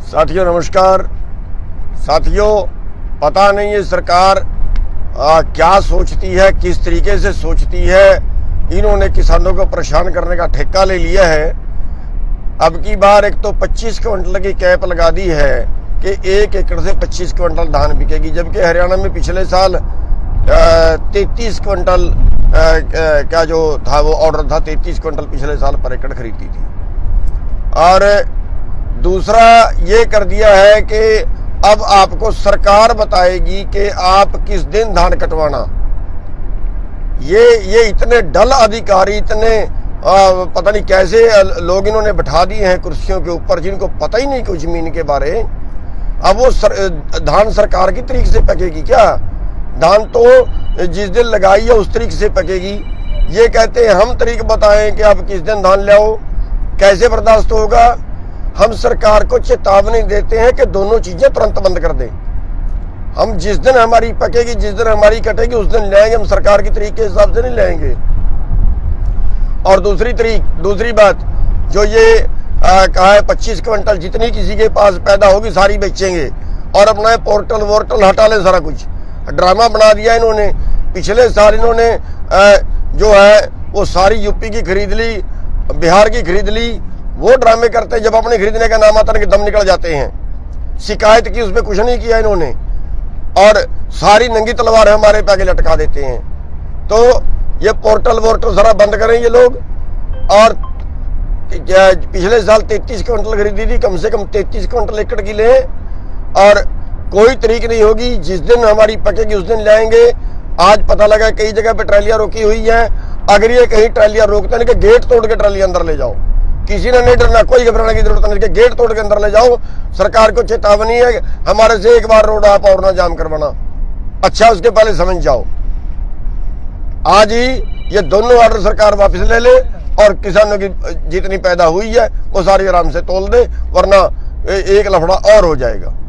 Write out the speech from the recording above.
साथियों नमस्कार। साथियों, पता नहीं ये सरकार क्या सोचती है, किस तरीके से सोचती है। इन्होंने किसानों को परेशान करने का ठेका ले लिया है। अब की बार एक तो 25 क्विंटल की कैप लगा दी है कि 1 एकड़ से 25 क्विंटल धान बिकेगी, जबकि हरियाणा में पिछले साल 33 क्विंटल का जो था वो ऑर्डर था, 33 क्विंटल पिछले साल पर एकड़ खरीदी थी। और दूसरा ये कर दिया है कि अब आपको सरकार बताएगी कि आप किस दिन धान कटवाना। ये इतने डल अधिकारी, इतने पता नहीं कैसे लोग इन्होंने बैठा दिए हैं कुर्सियों के ऊपर, जिनको पता ही नहीं कुछ जमीन के बारे। अब वो धान सरकार की तरीके से पकेगी क्या? धान तो जिस दिन लगाई है उस तरीके से पकेगी। ये कहते हैं हम तरीक बताएं कि आप किस दिन धान ले आओ, कैसे बर्दाश्त होगा? हम सरकार को चेतावनी देते हैं कि दोनों चीजें तुरंत बंद कर दें। हम जिस दिन हमारी पकेगी, जिस दिन हमारी कटेगी उस दिन लेंगे, हम सरकार की तरीके के हिसाब से नहीं लेंगे। और दूसरी बात जो ये कहा है 25 क्विंटल जितनी किसी के पास पैदा होगी सारी बेचेंगे और अपना पोर्टल वोर्टल हटा ले, सारा कुछ ड्रामा बना दिया इन्होंने। पिछले साल इन्होंने जो है वो सारी यूपी की खरीद ली, बिहार की खरीद ली। वो ड्रामे करते हैं, जब अपने खरीदने का नाम आता है कि दम निकल जाते हैं। शिकायत की, उसमें कुछ नहीं किया इन्होंने, और सारी नंगी तलवार हमारे पे आगे लटका देते हैं। तो ये पोर्टल वोर्टल सारा बंद करें ये लोग। और पिछले साल 33 क्विंटल खरीदी थी, कम से कम 33 क्विंटल एकड़ की लें, और कोई तरीक नहीं होगी। जिस दिन हमारी पकेगी उस दिन लाएंगे। आज पता लगा कई जगह पे ट्रैलियां रोकी हुई हैं। अगर ये कहीं ट्रैलियां रोकते हैं कि गेट तोड़ के ट्रैली अंदर ले जाओ, किसी ने नहीं डरना, कोई घबराने की जरूरत नहीं कि गेट तोड़ के अंदर ले जाओ। सरकार को चेतावनी है, हमारे से एक बार रोड आप और ना जाम करवाना। अच्छा, उसके पहले समझ जाओ। आज ही ये दोनों ऑर्डर सरकार वापस ले ले और किसानों की जितनी पैदा हुई है वो सारी आराम से तोल दे, वरना एक लफड़ा और हो जाएगा।